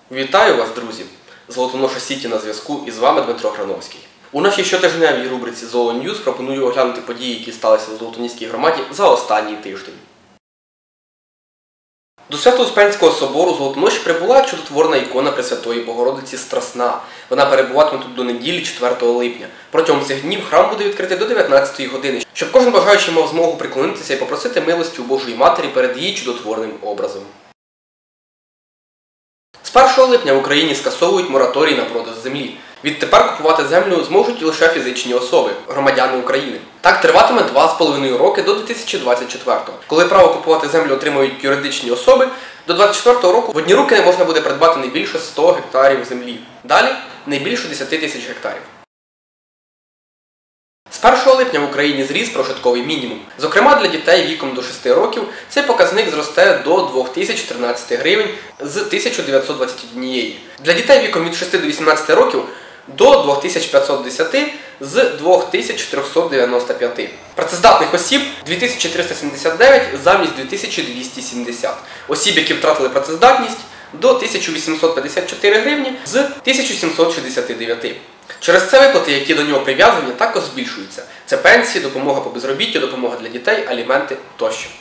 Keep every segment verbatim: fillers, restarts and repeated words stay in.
Вітаю вас, друзі! Золотоноша Сіті на зв'язку, і з вами Дмитро Грановський. У нашій щотижневій рубриці «Золоньюз» пропоную оглянути події, які сталися у Золотоніській громаді за останній тиждень. До Свято-Успенського собору Золотоноші прибула чудотворна ікона Пресвятої Богородиці Страсна. Вона перебуватиме тут до неділі, четвертого липня. Протягом цих днів храм буде відкритий до дев'ятнадцятої години, щоб кожен бажаючий мав змогу приклонитися і попросити милості у Божої Матері перед її чудотворним образом. З першого липня в Україні скасовують мораторій на продаж землі. Відтепер купувати землю зможуть лише фізичні особи, громадяни України. Так триватиме два з половиною роки до дві тисячі двадцять четвертого. Коли право купувати землю отримують юридичні особи, до двадцять четвертого року в одні руки не можна буде придбати не більше ста гектарів землі. Далі – не більше десяти тисяч гектарів. З першого липня в Україні зріс прожитковий мінімум. Зокрема, для дітей віком до шести років цей показник зросте до двох тисяч тринадцяти гривень з тисяча дев'ятсот двадцяти однієї. Для дітей віком від шести до вісімнадцяти років до двох тисяч п'ятсот десяти з двох тисяч трьохсот дев'яноста п'яти. Працездатних осіб – дві тисячі триста сімдесят дев'ять замість дві тисячі двісті сімдесят. Осіб, які втратили працездатність – до тисяча вісімсот п'ятдесят чотири гривні з тисяча сімсот шістдесят дев'ять. Через це виплати, які до нього прив'язані, також збільшуються. Це пенсії, допомога по безробіттю, допомога для дітей, аліменти тощо.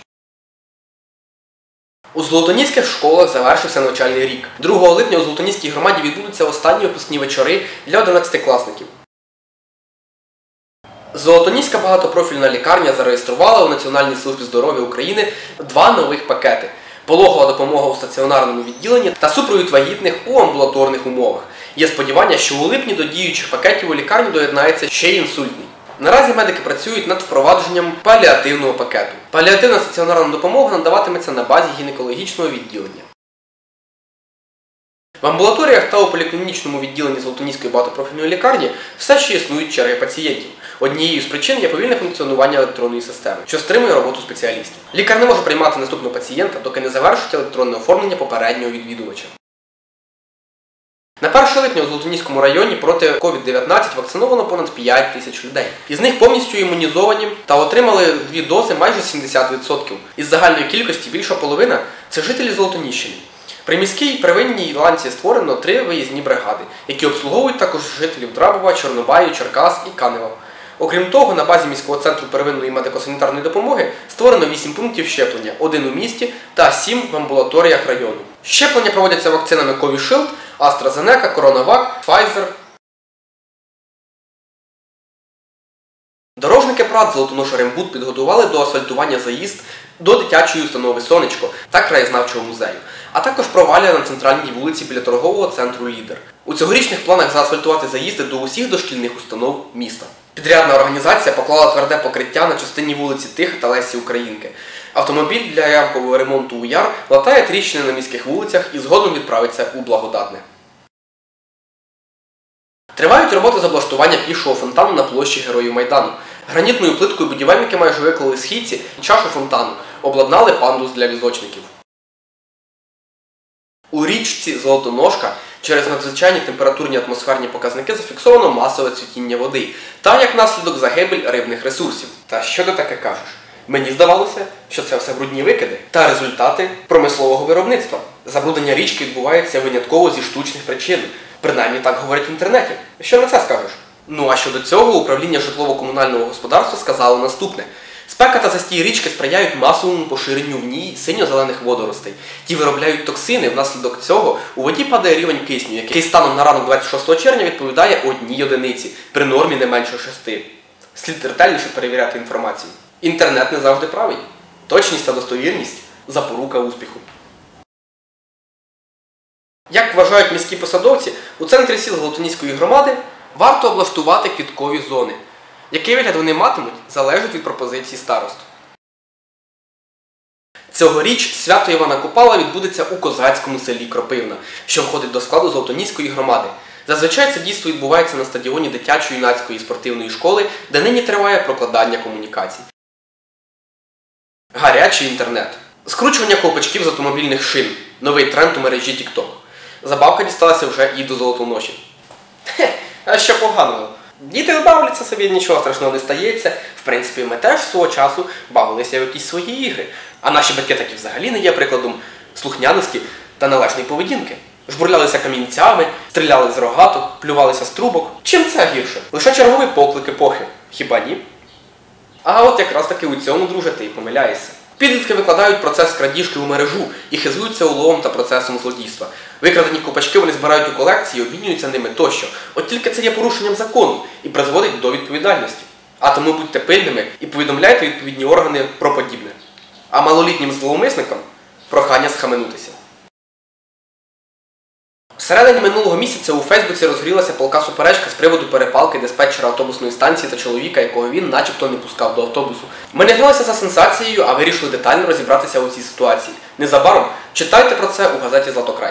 У Золотоніських школах завершився навчальний рік. другого липня у Золотоніській громаді відбудуться останні випускні вечори для одинадцятикласників. Золотоніська багатопрофільна лікарня зареєструвала у Національній службі здоров'я України два нових пакети – пологова допомога у стаціонарному відділенні та супровід вагітних у амбулаторних умовах. Є сподівання, що у липні до діючих пакетів у лікарні доєднається ще й інсультний. Наразі медики працюють над впровадженням паліативного пакету. Паліативна стаціонарна допомога надаватиметься на базі гінекологічного відділення. В амбулаторіях та у поліклінічному відділенні Золотоніської багатопрофільної лікарні все ще існують черги пацієнтів. Однією з причин є повільне функціонування електронної системи, що стримує роботу спеціалістів. Лікар не може приймати наступного пацієнта, доки не завершить електронне оформлення попереднього відвідувача. На перше липня у Золотоніському районі проти ковід дев'ятнадцять вакциновано понад п'ять тисяч людей. Із них повністю імунізовані та отримали дві дози майже сімдесят відсотків. Із загальної кількості більша половина – це жителі Золотоніщини. При міській первинній ланці створено три виїзні бригади, які обслуговують також жителів Драбова, Чорнобаю, Черкас і Канева. Окрім того, на базі міського центру первинної медико-санітарної допомоги створено вісім пунктів щеплення, один у місті та сім в амбулаторіях району. Щеплення проводяться вакцинами Ковішилд, AstraZeneca, Коронавак, Pfizer. Дорожники ПРАТ «Золотоноша Рембуд» підготували до асфальтування заїзд до дитячої установи «Сонечко» та краєзнавчого музею, а також провалля на центральній вулиці біля торгового центру «Лідер». У цьогорічних планах заасфальтувати заїзди до усіх дошкільних установ міста. Підрядна організація поклала тверде покриття на частині вулиці Тиха та Лесі Українки. Автомобіль для ямкового ремонту у Яр латає тріщини на міських вулицях і згодом відправиться у Благодатне. Тривають роботи з облаштування пішого фонтану на площі Героїв Майдану. Гранітною плиткою будівельники майже виклали східці і чашу фонтану, обладнали пандус для візочників. У річці Золотоножка через надзвичайні температурні атмосферні показники зафіксовано масове цвітіння води та, як наслідок, загибель рибних ресурсів. Та що ти таке кажеш? Мені здавалося, що це все брудні викиди та результати промислового виробництва. Забруднення річки відбувається винятково зі штучних причин. Принаймні так говорять в інтернеті. Що на це скажеш? Ну а щодо цього, управління житлово-комунального господарства сказало наступне. Спека та застій річки сприяють масовому поширенню в ній синьо-зелених водоростей. Ті виробляють токсини, внаслідок цього у воді падає рівень кисню, який станом на ранок двадцять шостого червня відповідає одній одиниці, при нормі не менше шести. Слід ретельніше перевіряти інформацію. Інтернет не завжди правий. Точність та достовірність – запорука успіху. Як вважають міські посадовці, у центрі сіл Золотоніської громади варто облаштувати квіткові зони. Який вигляд вони матимуть, залежить від пропозицій старост. Цьогоріч свято Івана Купала відбудеться у козацькому селі Кропивна, що входить до складу Золотоніської громади. Зазвичай це дійство відбувається на стадіоні дитячо-юнацької спортивної школи, де нині триває прокладання комунікацій. Гарячий інтернет. Скручування ковпачків з автомобільних шин. Новий тренд у мережі TikTok. Забавка дісталася вже і до Золотоноші. Хе, а що поганого? Діти бавляться собі, нічого страшного не стається. В принципі, ми теж свого часу бавилися в якісь свої ігри. А наші батьки таки взагалі не є прикладом слухняності та належної поведінки. Жбурлялися камінцями, стріляли з рогаток, плювалися з трубок. Чим це гірше? Лише черговий поклик епохи. Хіба ні? А от якраз таки у цьому, друже, ти й помиляєшся. Підлітки викладають процес крадіжки у мережу і хизуються уловом та процесом злодійства. Викрадені копачки вони збирають у колекції, обмінюються ними тощо. От тільки це є порушенням закону і призводить до відповідальності. А тому будьте пильними і повідомляйте відповідні органи про подібне. А малолітнім зловмисникам прохання схаменутися. Всередині минулого місяця у Фейсбуці розгорілася палка суперечка з приводу перепалки диспетчера автобусної станції та чоловіка, якого він начебто не пускав до автобусу. Ми не гналися за сенсацією, а вирішили детально розібратися у цій ситуації. Незабаром читайте про це у газеті «Златокрай».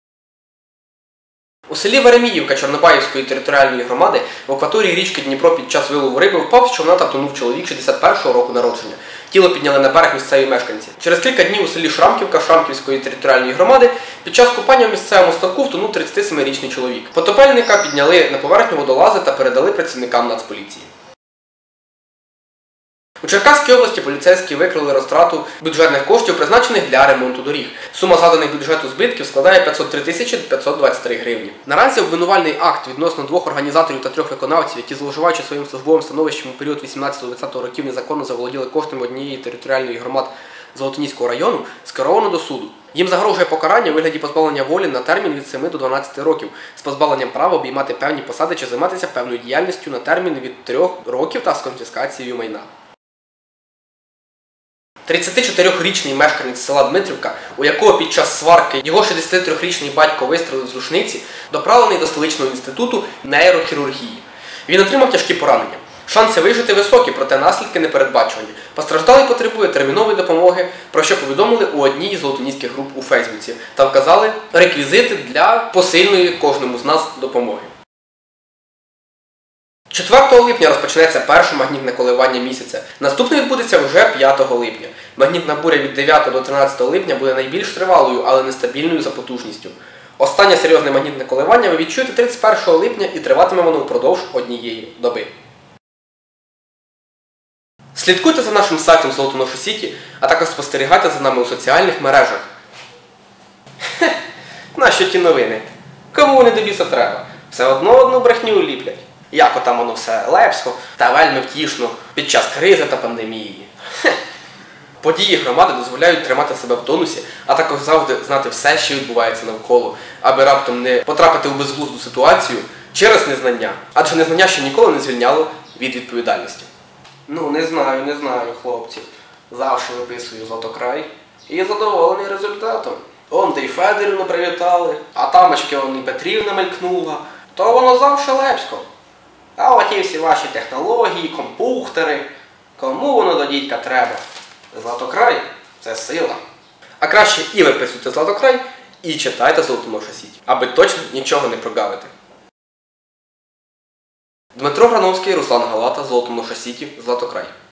У селі Вереміївка Чорнобаївської територіальної громади в акваторії річки Дніпро під час вилову риби впав з човна та втонув чоловік шістдесят першого року народження. Тіло підняли на берег місцеві мешканці. Через кілька днів у селі Шрамківка Шрамківської територіальної громади під час купання в місцевому ставку втонув тридцятисемирічний чоловік. Потопельника підняли на поверхню водолази та передали працівникам Нацполіції. У Черкаській області поліцейські викрили розтрату бюджетних коштів, призначених для ремонту доріг. Сума заданих бюджету збитків складає п'ятсот три тисячі п'ятсот двадцять три гривні. Наразі обвинувальний акт відносно двох організаторів та трьох виконавців, які, зловживаючи своїм службовим становищем у період вісімнадцятого-двадцятого років, незаконно заволоділи коштами однієї територіальної громад Золотоніського району, скеровано до суду. Їм загрожує покарання у вигляді позбавлення волі на термін від семи до дванадцяти років, з позбавленням права обіймати певні посади чи займатися певною діяльністю на термін від трьох років та з конфіскацією майна. тридцятичотирирічний мешканець села Дмитрівка, у якого під час сварки його шістдесятитрирічний батько вистрелив з рушниці, доправлений до столичного інституту нейрохірургії. Він отримав тяжкі поранення. Шанси вижити високі, проте наслідки непередбачувані. Постраждалий потребує термінової допомоги, про що повідомили у одній із золотоніських груп у Фейсбуці та вказали реквізити для посильної кожному з нас допомоги. четвертого липня розпочнеться перше магнітне коливання місяця. Наступне відбудеться вже п'ятого липня. Магнітна буря від дев'ятого до тринадцятого липня буде найбільш тривалою, але нестабільною за потужністю. Останнє серйозне магнітне коливання ви відчуєте тридцять першого липня і триватиме воно впродовж однієї доби. Слідкуйте за нашим сайтом Золотоноша Сіті, а також спостерігайте за нами у соціальних мережах. Хе, нащо ті новини? Кому вони до біса треба? Все одно одну брехню ліплять. Як отам воно все лепсько та вельми втішно під час кризи та пандемії. Хе. Події громади дозволяють тримати себе в тонусі, а також завжди знати все, що відбувається навколо, аби раптом не потрапити у безглузду ситуацію через незнання. Адже незнання ще ніколи не звільняло від відповідальності. Ну, не знаю, не знаю, хлопці. Завжди виписую «Златокрай» і задоволений результатом. Он де й Федорівну привітали, а тамочки он і Петрівна мелькнула. То воно завжди лепсько. А от і всі ваші технології, компухтери. Кому воно до дідька треба? «Златокрай» – це сила. А краще і виписуйте «Златокрай», і читайте Золотоноша Сіті, аби точно нічого не прогавити. Дмитро Грановський, Руслан Галата, Золотоноша Сіті, «Златокрай».